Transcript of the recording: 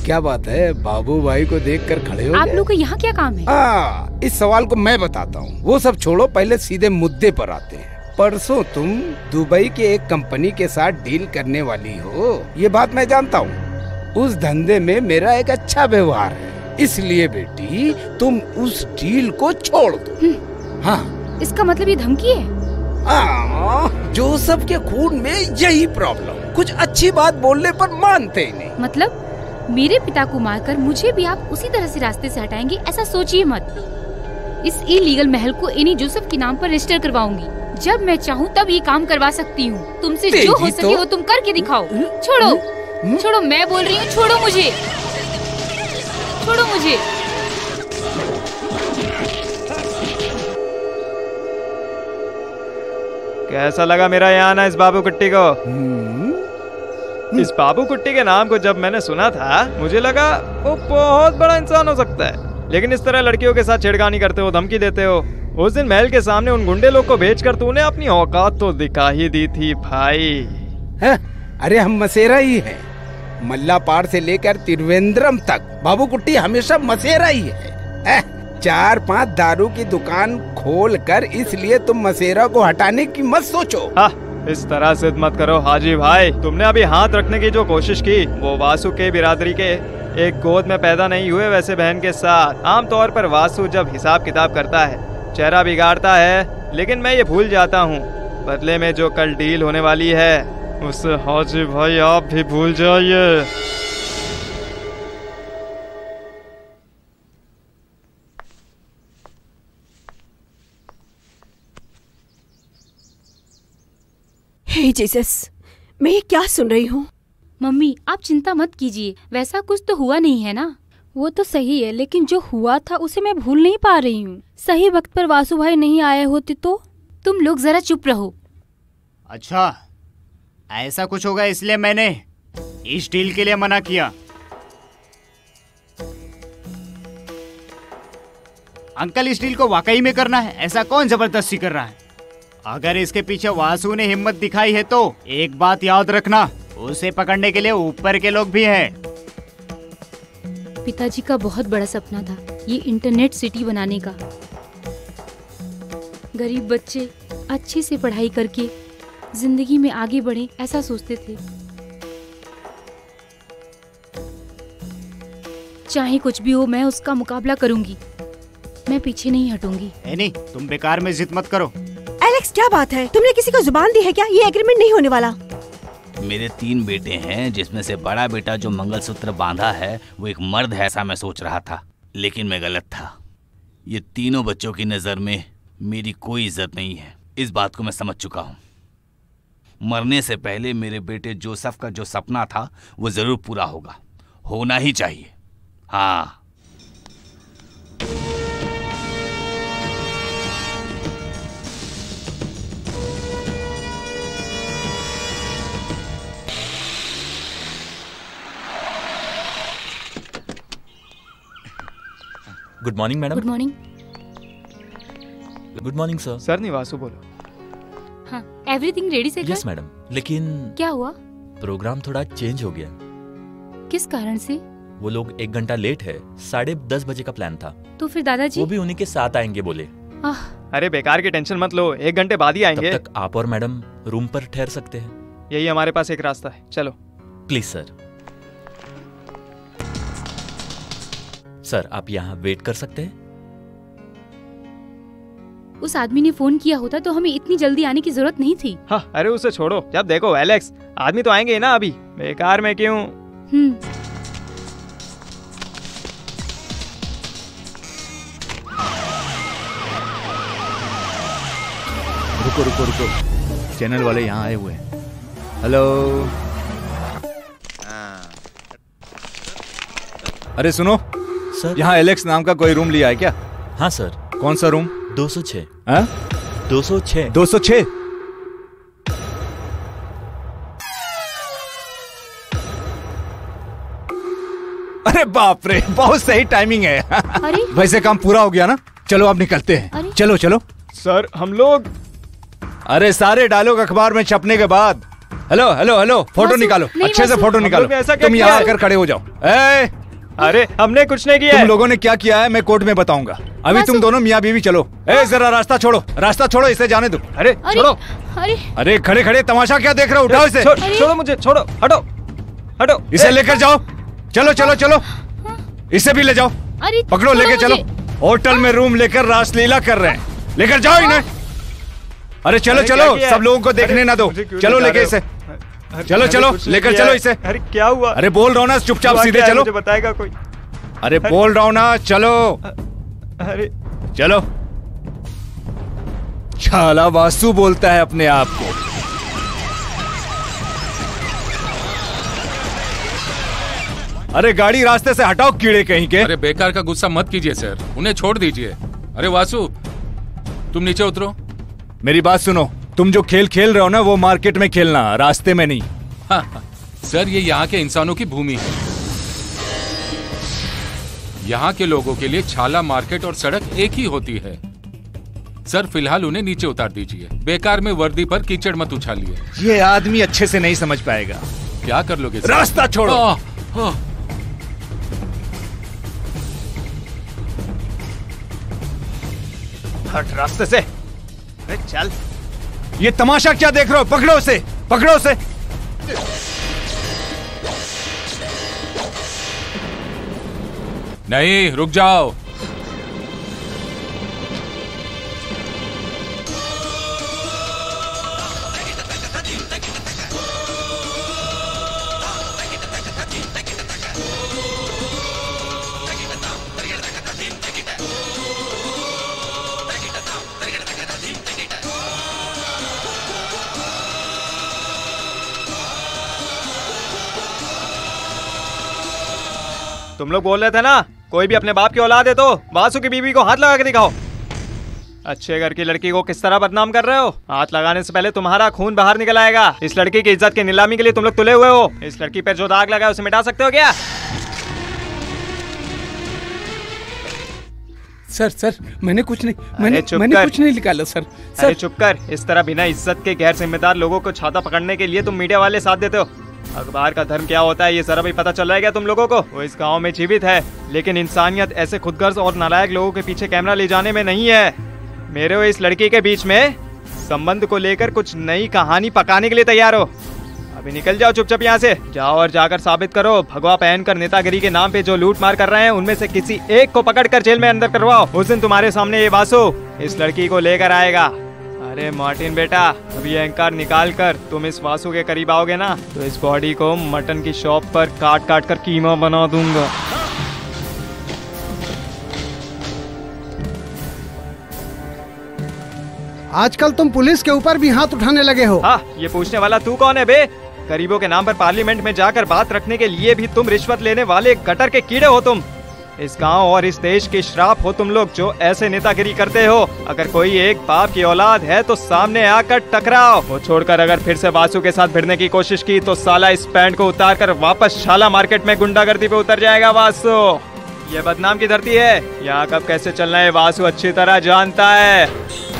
क्या बात है, बाबू भाई को देखकर खड़े हो आप गए? लोग का यहाँ क्या काम है? इस सवाल को मैं बताता हूँ, वो सब छोड़ो, पहले सीधे मुद्दे पर आते हैं। परसों तुम दुबई के एक कंपनी के साथ डील करने वाली हो, ये बात मैं जानता हूँ। उस धंधे में मेरा एक अच्छा व्यवहार है, इसलिए बेटी तुम उस डील को छोड़ दो। हाँ, इसका मतलब ये धमकी है? जोसेफ के खून में यही प्रॉब्लम, कुछ अच्छी बात बोलने पर मानते ही नहीं। मतलब मेरे पिता को मारकर मुझे भी आप उसी तरह से रास्ते से हटाएंगे, ऐसा सोचिए मत। इस इलीगल महल को एनी जोसेफ के नाम पर रजिस्टर करवाऊंगी। जब मैं चाहूँ तब ये काम करवा सकती हूँ। तुमसे जो हो सके वो तुम करके दिखाओ। छोड़ो, छोड़ो, मैं बोल रही हूँ, छोड़ो मुझे, छोड़ो मुझे। कैसा लगा मेरा यहाँ आना इस बाबू कुट्टी को? इस बाबू कुट्टी के नाम को जब मैंने सुना था, मुझे लगा वो बहुत बड़ा इंसान हो सकता है, लेकिन इस तरह लड़कियों के साथ छेड़खानी करते हो, धमकी देते हो। उस दिन महल के सामने उन गुंडे लोग को भेजकर तूने अपनी औकात तो दिखा ही दी थी भाई। है? अरे हम मसेरा ही हैं, मल्लापाड़ से लेकर त्रिवेंद्रम तक बाबू कुट्टी हमेशा मसेरा ही है। 4-5 दारू की दुकान खोलकर इसलिए तुम मसेरा को हटाने की मत सोचो। इस तरह से मत करो हाजी भाई। तुमने अभी हाथ रखने की जो कोशिश की, वो वासु के बिरादरी के एक गोद में पैदा नहीं हुए वैसे बहन के साथ। आमतौर पर वासु जब हिसाब किताब करता है, चेहरा बिगाड़ता है, लेकिन मैं ये भूल जाता हूँ बदले में जो कल डील होने वाली है उससे हाजी भाई आप भी भूल जाइए। हे जीसस, मैं ये क्या सुन रही हूँ? मम्मी आप चिंता मत कीजिए, वैसा कुछ तो हुआ नहीं है ना। वो तो सही है, लेकिन जो हुआ था उसे मैं भूल नहीं पा रही हूँ। सही वक्त पर वासु भाई नहीं आए होते तो। तुम लोग जरा चुप रहो। अच्छा, ऐसा कुछ होगा इसलिए मैंने इस डील के लिए मना किया। अंकल, इस डील को वाकई में करना है, ऐसा कौन जबरदस्ती कर रहा है? अगर इसके पीछे वासु ने हिम्मत दिखाई है तो एक बात याद रखना, उसे पकड़ने के लिए ऊपर के लोग भी हैं। पिताजी का बहुत बड़ा सपना था ये इंटरनेट सिटी बनाने का। गरीब बच्चे अच्छे से पढ़ाई करके जिंदगी में आगे बढ़े, ऐसा सोचते थे। चाहे कुछ भी हो, मैं उसका मुकाबला करूंगी, मैं पीछे नहीं हटूंगी। एनी, तुम बेकार में जिद मत करो। एलेक्स, क्या बात है? तुमने किसी को जुबान दी है क्या? ये एग्रीमेंट नहीं होने वाला। मेरे 3 बेटे हैं, जिसमें से बड़ा बेटा जो मंगलसूत्र बांधा है वो एक मर्द है, ऐसा मैं सोच रहा था, लेकिन मैं गलत था। ये तीनों बच्चों की नज़र में मेरी कोई इज्जत नहीं है, इस बात को मैं समझ चुका हूँ। मरने से पहले मेरे बेटे जोसेफ का जो सपना था वो जरूर पूरा होगा, होना ही चाहिए। हाँ, good morning madam. Good morning. Good morning sir. Sir नहीं, वासु बोलो। हाँ, एवरीथिंग रेडी से? यस मैडम, लेकिन क्या हुआ? प्रोग्राम थोड़ा चेंज हो गया। किस कारण से? वो लोग 1 घंटा लेट है, 10:30 बजे का प्लान था। तो फिर दादाजी? वो भी उन्हीं के साथ आएंगे बोले। अरे बेकार की टेंशन मत लो, 1 घंटे बाद ही आएंगे। तब तक आप और मैडम रूम पर ठहर सकते हैं। यही हमारे पास एक रास्ता है, चलो। Please sir. सर, आप यहाँ वेट कर सकते हैं। उस आदमी ने फोन किया होता तो हमें इतनी जल्दी आने की जरूरत नहीं थी। हाँ, अरे उसे छोड़ो। जब देखो एलेक्स, आदमी तो आएंगे ना, अभी बेकार में क्यों। रुको रुको रुको, चैनल वाले यहाँ आए हुए हैं। हेलो। अरे सुनो सर, यहाँ एलेक्स नाम का कोई रूम लिया है क्या? हाँ सर। कौन सा रूम? 206। 206? 206? अरे बाप रे, बहुत सही टाइमिंग है। अरे? वैसे काम पूरा हो गया ना, चलो अब निकलते हैं। चलो चलो। सर हम लोग। अरे सारे डायलॉग अखबार में छपने के बाद हेलो हेलो हेलो, फोटो निकालो, अच्छे से फोटो निकालो। तुम यहाँ आकर खड़े हो जाओ। अरे हमने कुछ नहीं किया। तुम लोगों ने क्या किया है मैं कोर्ट में बताऊंगा। अभी तुम दोनों मियाँ बीवी चलो। जरा रास्ता छोड़ो, रास्ता छोड़ो, इसे जाने दो। अरे छोड़ो। अरे खड़े खड़े तमाशा क्या देख रहे हो? उठाओ इसे। छोड़ो मुझे, छोड़ो, हटो हटो। इसे लेकर जाओ। चलो चलो चलो, इसे भी ले जाओ। पकड़ो, लेके चलो। होटल में रूम लेकर रासलीला कर रहे हैं, लेकर जाओ इन्हें। अरे चलो चलो, सब लोगों को देखने ना दो। चलो लेके इसे, चलो चलो लेकर चलो इसे। अरे क्या हुआ? अरे बोल रहा हूँ ना, चुपचाप सीधे चलो। मुझे बताएगा कोई? अरे बोल रहा हूँ ना, चलो। अरे चलो। छाला वासु बोलता है अपने आप को। अरे गाड़ी रास्ते से हटाओ, कीड़े कहीं के। अरे बेकार का गुस्सा मत कीजिए सर, उन्हें छोड़ दीजिए। अरे वासु, तुम नीचे उतरो। मेरी बात सुनो, तुम जो खेल खेल रहे हो ना, वो मार्केट में खेलना, रास्ते में नहीं। हाँ, सर ये यहाँ के इंसानों की भूमि है। यहाँ के लोगों के लिए छाला मार्केट और सड़क एक ही होती है। सर फिलहाल उन्हें नीचे उतार दीजिए। बेकार में वर्दी पर कीचड़ मत उछालिए। ये आदमी अच्छे से नहीं समझ पाएगा। क्या कर लोगे? रास्ता छोड़ो। हट रास्ते से। अरे चल। ये तमाशा क्या देख रहे हो? पकड़ो उसे, पकड़ो उसे। नहीं, रुक जाओ। तुम लोग बोल रहे थे ना, कोई भी अपने बाप की औलाद है तो वासु की बीवी को हाथ लगा के दिखाओ। अच्छे घर की लड़की को किस तरह बदनाम कर रहे हो? हाथ लगाने से पहले तुम्हारा खून बाहर निकल आएगा। इस लड़की की इज्जत की नीलामी के लिए तुम लोग तुले हुए हो। इस लड़की पर जो दाग लगा है उसे मिटा सकते हो क्या? सर मैंने कुछ नहीं, मैंने कुछ नहीं निकाला सर। अरे चुप कर। इस तरह बिना इज्जत के गैर जिम्मेदार लोगों को छाता पकड़ने के लिए तुम मीडिया वाले साथ देते हो। अखबार का धर्म क्या होता है ये जरा भी पता चल रहा है क्या तुम लोगों को? वो इस गांव में जीवित है, लेकिन इंसानियत ऐसे खुदगर्ज और नालायक लोगों के पीछे कैमरा ले जाने में नहीं है। मेरे और इस लड़की के बीच में संबंध को लेकर कुछ नई कहानी पकाने के लिए तैयार हो? अभी निकल जाओ चुपचाप यहाँ से। जाओ और जाकर साबित करो, भगवा पहनकर नेतागिरी के नाम पे जो लूट मार कर रहे हैं उनमें से किसी एक को पकड़कर जेल में अंदर करवाओ। उस दिन तुम्हारे सामने ये वासु इस लड़की को लेकर आएगा। अरे मार्टिन बेटा, अभी अहंकार निकाल कर तुम इस वासु के करीब आओगे ना, तो इस बॉडी को मटन की शॉप पर काट काट कर कीमा बना दूंगा। आजकल तुम पुलिस के ऊपर भी हाथ उठाने लगे हो। हाँ, ये पूछने वाला तू कौन है बे? गरीबों के नाम पर पार्लियामेंट में जाकर बात रखने के लिए भी तुम रिश्वत लेने वाले गटर के कीड़े हो तुम। इस गांव और इस देश की श्राप हो तुम लोग जो ऐसे नेतागिरी करते हो। अगर कोई एक बाप की औलाद है तो सामने आकर टकराओ। वो छोड़कर अगर फिर से वासु के साथ भिड़ने की कोशिश की तो साला इस पैंट को उतार कर वापस छाला मार्केट में गुंडागर्दी पे उतर जाएगा। वासु ये बदनाम की धरती है, यहाँ कब कैसे चलना है वासु अच्छी तरह जानता है।